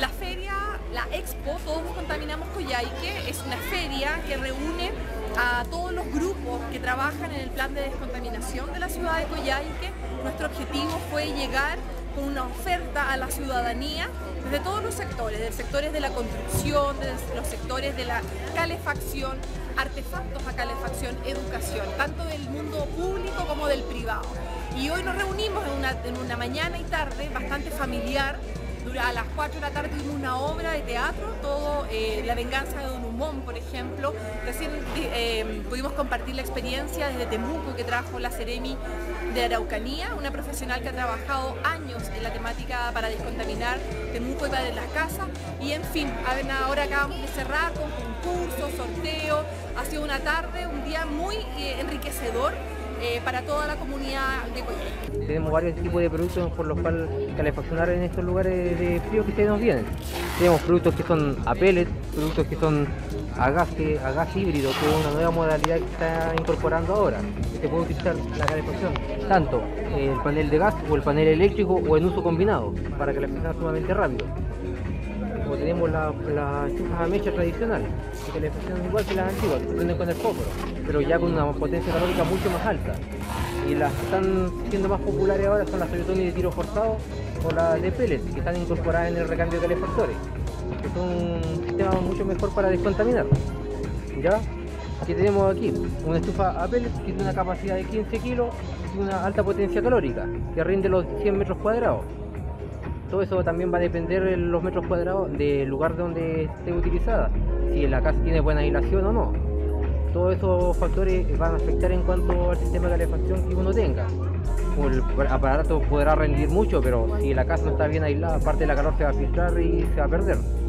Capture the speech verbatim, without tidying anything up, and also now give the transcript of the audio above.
La feria, la expo, Todos Descontaminamos Coyhaique, es una feria que reúne a todos los grupos que trabajan en el plan de descontaminación de la ciudad de Coyhaique. Nuestro objetivo fue llegar con una oferta a la ciudadanía desde todos los sectores, desde sectores de la construcción, desde los sectores de la calefacción, artefactos a calefacción, educación, tanto del mundo público como del privado. Y hoy nos reunimos en una, en una mañana y tarde bastante familiar. A las cuatro de la tarde tuvimos una obra de teatro, todo eh, La venganza de Don Humón, por ejemplo. Recién eh, pudimos compartir la experiencia desde Temuco que trajo la Seremi de Araucanía, una profesional que ha trabajado años en la temática para descontaminar Temuco y para las casas. Y en fin, ahora acabamos de cerrar con concursos, sorteos. Ha sido una tarde, un día muy eh, enriquecedor. Eh, para toda la comunidad de Coyhaique. Tenemos varios tipos de productos por los cuales calefaccionar en estos lugares de frío que se nos vienen. Tenemos productos que son a pellets, productos que son a gas, que, a gas híbrido, que es una nueva modalidad que está incorporando ahora. Se puede utilizar la calefacción tanto el panel de gas o el panel eléctrico o en uso combinado para calefaccionar sumamente rápido. O tenemos las la estufas a mecha tradicionales, que calefaccionan igual que las antiguas, que se prenden con el fósforo, pero ya con una potencia calórica mucho más alta. Y las que están siendo más populares ahora son las Toyotomi de tiro forzado o las de pellets, que están incorporadas en el recambio de calefactores, que son un sistema mucho mejor para descontaminar. ¿Ya? Aquí tenemos aquí una estufa a pellets que tiene una capacidad de quince kilos y una alta potencia calórica, que rinde los cien metros cuadrados. Todo eso también va a depender de los metros cuadrados del lugar donde esté utilizada, si la casa tiene buena aislación o no. Todos esos factores van a afectar en cuanto al sistema de calefacción que uno tenga. El aparato podrá rendir mucho, pero si la casa no está bien aislada, parte de la calor se va a filtrar y se va a perder.